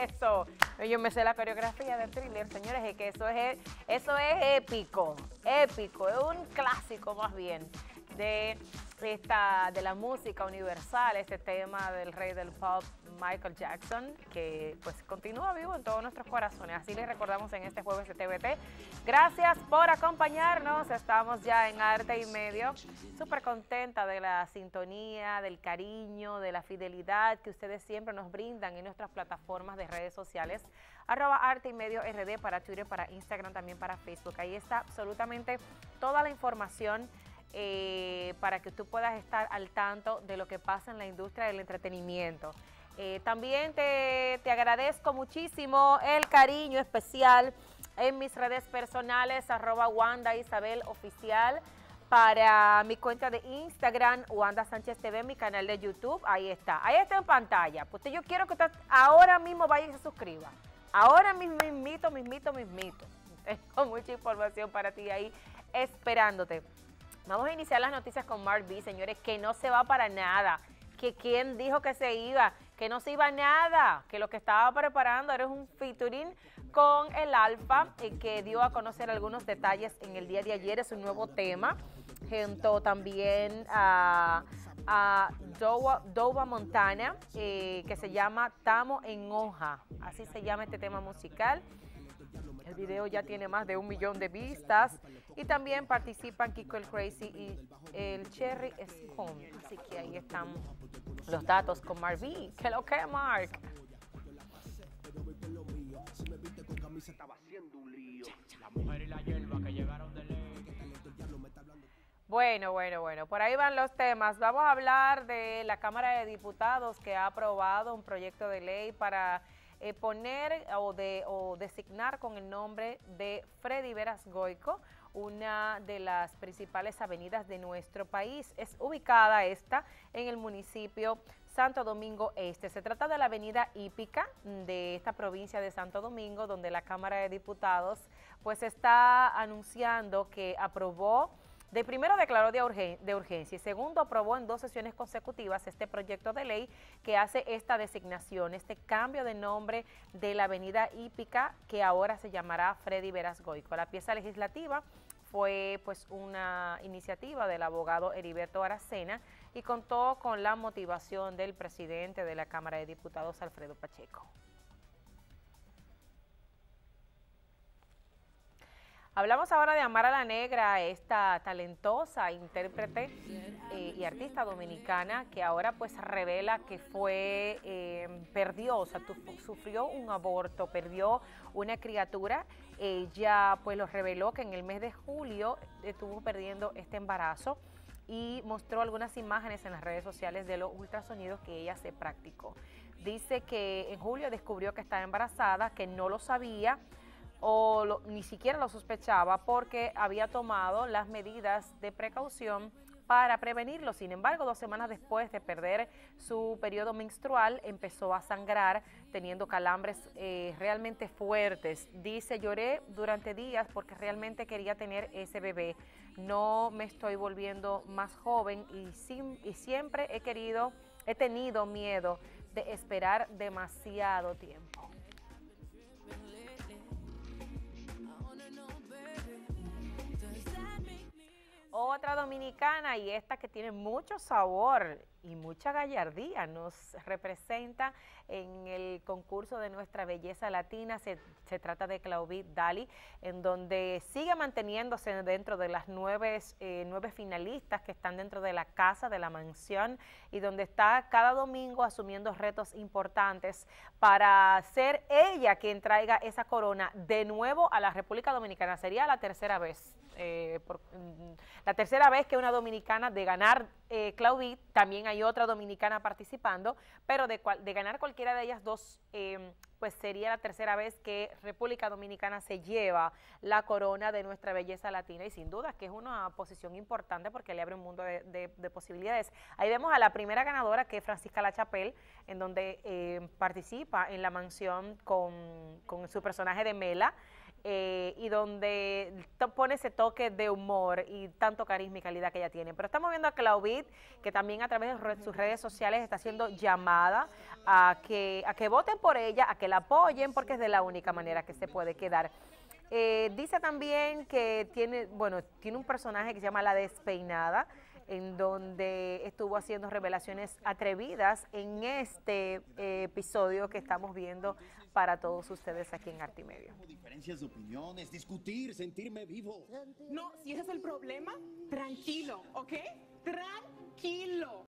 eso. Yo me sé la coreografía del Thriller, señores, es que eso es épico, épico, es un clásico más bien de la música universal, este tema del rey del pop Michael Jackson, que pues continúa vivo en todos nuestros corazones. Así les recordamos en este jueves de TVT. Gracias por acompañarnos, estamos ya en Arte y Medio, súper contenta de la sintonía, del cariño, de la fidelidad que ustedes siempre nos brindan en nuestras plataformas de redes sociales, @Arte y Medio RD para Twitter, para Instagram, también para Facebook. Ahí está absolutamente toda la información para que tú puedas estar al tanto de lo que pasa en la industria del entretenimiento. También te agradezco muchísimo el cariño especial en mis redes personales, @WandaIsabelOficial, para mi cuenta de Instagram, Wanda Sánchez TV, mi canal de YouTube, ahí está en pantalla. Pues yo quiero que usted ahora mismo vaya y se suscriba. Ahora mismito. Tengo mucha información para ti ahí esperándote. Vamos a iniciar las noticias con Mark B, señores, que no se va para nada. Que quién dijo que se iba, que no se iba nada, que lo que estaba preparando era un featuring con el Alfa, que dio a conocer algunos detalles en el día de ayer, es un nuevo tema, junto también a Dova Montana, que se llama Tamo en Hoja, así se llama este tema musical. El video ya tiene más de 1 millón de vistas y también participan Kiko el Crazy y el Cherry Scone. Así que ahí están los datos con Mark B. ¿Qué lo que, Mark? Bueno, por ahí van los temas. Vamos a hablar de la Cámara de Diputados que ha aprobado un proyecto de ley para poner o designar con el nombre de Freddy Veras Goyco, una de las principales avenidas de nuestro país. Es ubicada esta en el municipio Santo Domingo Este. Se trata de la avenida hípica de esta provincia de Santo Domingo, donde la Cámara de Diputados pues está anunciando que aprobó. Primero declaró de urgencia y segundo aprobó en 2 sesiones consecutivas este proyecto de ley que hace esta designación, este cambio de nombre de la avenida hípica que ahora se llamará Freddy Veras Goyco. La pieza legislativa fue pues una iniciativa del abogado Heriberto Aracena y contó con la motivación del presidente de la Cámara de Diputados, Alfredo Pacheco. Hablamos ahora de Amara la Negra, esta talentosa intérprete y artista dominicana que ahora pues revela que sufrió un aborto, perdió una criatura. Ella pues lo reveló que en el mes de julio estuvo perdiendo este embarazo y mostró algunas imágenes en las redes sociales de los ultrasonidos que ella se practicó. Dice que en julio descubrió que estaba embarazada, que no lo sabía, ni siquiera lo sospechaba porque había tomado las medidas de precaución para prevenirlo. Sin embargo, 2 semanas después de perder su periodo menstrual, empezó a sangrar, teniendo calambres realmente fuertes. Dice, lloré durante días porque realmente quería tener ese bebé. No me estoy volviendo más joven y siempre he tenido miedo de esperar demasiado tiempo. Otra dominicana, y esta que tiene mucho sabor y mucha gallardía, nos representa en el concurso de Nuestra Belleza Latina. Se trata de Claudit Dali, en donde sigue manteniéndose dentro de las 9 finalistas que están dentro de la casa, de la mansión, y donde está cada domingo asumiendo retos importantes para ser ella quien traiga esa corona de nuevo a la República Dominicana. Sería la tercera vez. La tercera vez que una dominicana de ganar Claudit, también hay otra dominicana participando, pero de ganar cualquiera de ellas dos, pues sería la tercera vez que República Dominicana se lleva la corona de Nuestra Belleza Latina, y sin duda que es una posición importante porque le abre un mundo de posibilidades. Ahí vemos a la primera ganadora, que es Francisca Lachapelle, en donde participa en la mansión con su personaje de Mela, y donde pone ese toque de humor y tanto carisma y calidad que ella tiene. Pero estamos viendo a Claudit, que también a través de sus redes sociales está haciendo llamada a que voten por ella, a que la apoyen, porque es de la única manera que se puede quedar. Dice también que tiene un personaje que se llama La Despeinada, en donde estuvo haciendo revelaciones atrevidas en este episodio que estamos viendo para todos ustedes aquí en Arte y Medio. Diferencias de opiniones, discutir, sentirme vivo. No, si ese es el problema, tranquilo, ¿ok? Tranquilo.